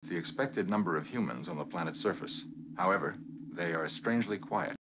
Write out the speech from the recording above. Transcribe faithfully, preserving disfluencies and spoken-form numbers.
the expected number of humans on the planet's surface. However, they are strangely quiet.